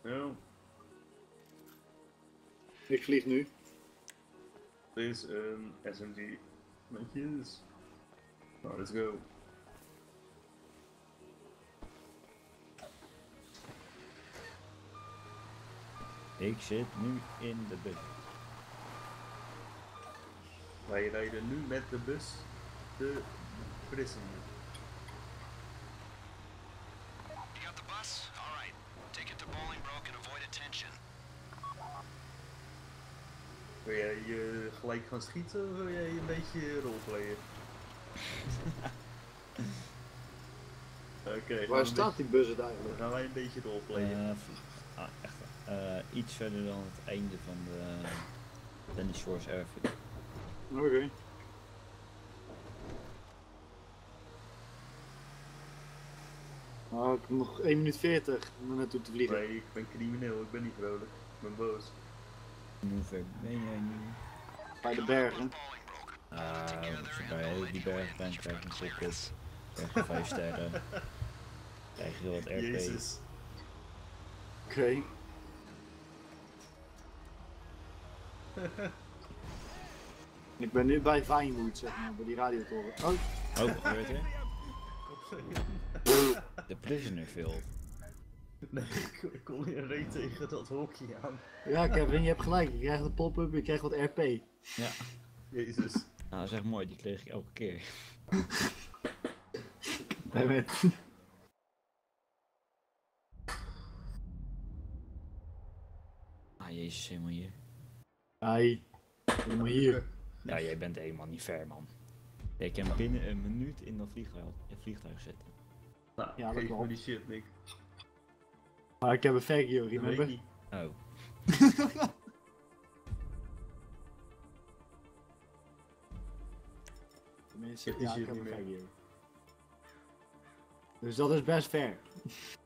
Ja. Ik vlieg nu. Er is een SMG. Netjes. Nou, let's go. Ik zit nu in de bus. Wij rijden nu met de bus de prison. You got the bus? Alright. Take it to Bolingbroke and avoid attention. Wil jij gelijk gaan schieten of wil jij een beetje roleplayen? Oké. Waar staat die bus het eigenlijk? Dan gaan wij een beetje roleplayen. Echt. Iets verder dan het einde van de Danny Shores Airfield. Oké. Nou, ik heb nog 1 minuut 40 om er naartoe te vliegen. Nee, ik ben crimineel, ik ben niet vrolijk. Ik ben boos. Hoe ver ben jij nu? Bij de bergen. Als je bij die bergen bent, krijg je een ticket. Krijg je 5 sterren. Krijg je wat RP. Jezus. Oké. Ik ben nu bij Vinewood, zeg maar, bij die radiotoren. Oh. Oh, wat gebeurt er? De Prisonerfield. Nee, ik kom hier reet tegen dat hokje aan. Ja, Kevin, je hebt gelijk. Je krijgt een pop-up, je krijgt wat RP. Ja. Jezus. Nou, zeg mooi, die kreeg ik elke keer. Jezus, helemaal hier. Ai, helemaal hier. Ja, jij bent helemaal niet ver, man. Ik kan binnen een minuut in dat vliegtuig zitten. Nou, Ja, dat geef klopt. me die shit, Nick. Maar ik heb een Fagio, Dat weet ik remember? niet. Oh. Tenminste, Ik heb die ja, ik shit heb een niet meer. Fagio. Dus dat is best fair.